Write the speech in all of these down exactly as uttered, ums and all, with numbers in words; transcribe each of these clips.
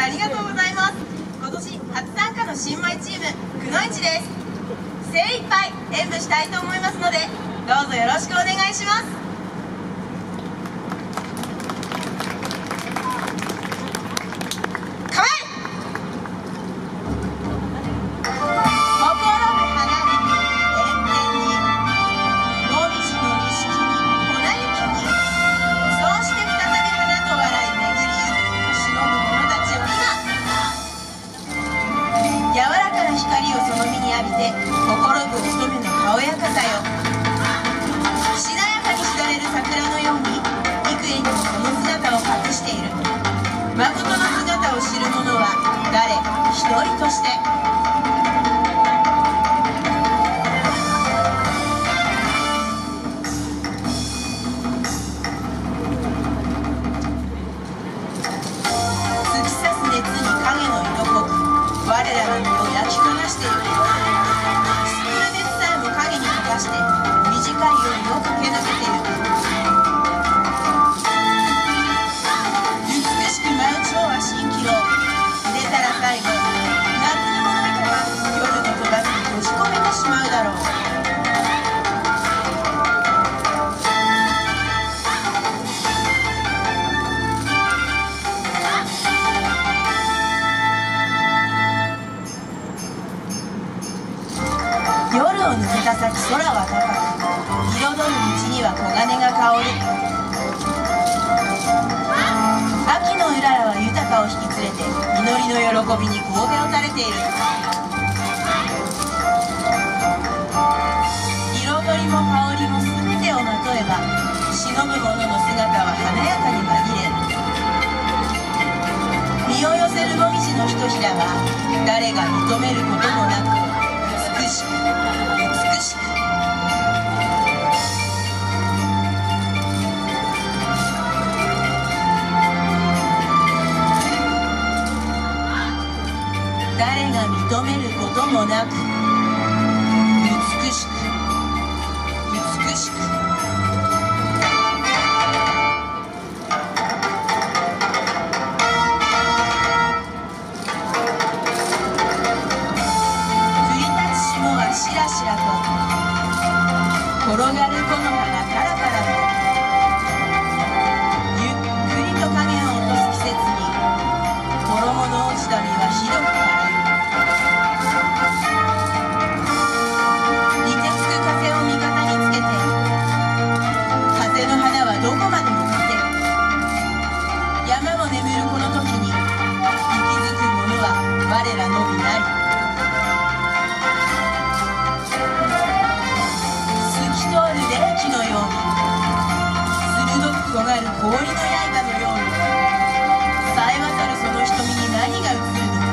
ありがとうございます。今年初参加の新米チームくのいちです。精一杯演舞したいと思いますので、どうぞよろしくお願いします。心ぶ乙女の軽やかさよ、しなやかにしだれる桜のように幾重にもその姿を隠している。誠の姿を知る者は誰一人として。突き刺す熱に影の色濃く我らの身を焼き焦がしている。して短い夜を駆け抜けてゆく。美しく舞う蝶は蜃気楼。出たら最後夏の物語は夜の戸棚に閉じ込めてしまうだろう。夜を抜けた先、空は高く、彩る道には黄金が香る。秋のうららは豊かを引き連れて実りの喜びに神戸を垂れている。彩りも香りも全てをまとえば、忍ぶ者の姿は華やかに紛れる。身を寄せるもみじのひとひらは誰が認めることもなく美しく美しく。誰が認めることもなく美しく美しく。しらしらと転がる木の葉がカラカラとゆっくりと影を落とす季節に衣の落ちた実はひどく枯れる。凍てつく風を味方につけて風の花はどこまでも勝てる。山も眠るこの時に息づく者は我らのみなり。通る冷気のように鋭く尖る氷の刃のようにさえ渡るその瞳に何が映るのか。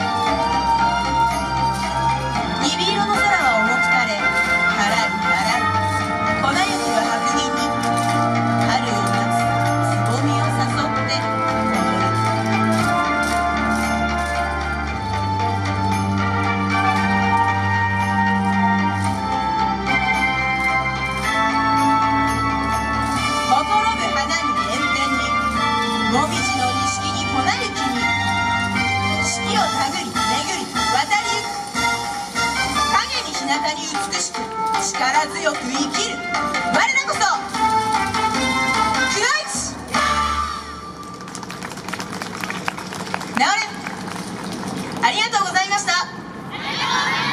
鈍色の空は重く垂れはらりはらり。粉雪は白銀に春を待つつぼみを誘って踊る。もみじの錦に粉雪に四季をたぐり巡り渡りゆく。影に日向に美しく力強く生きる我らこそくのいち。なおれありがとうございました。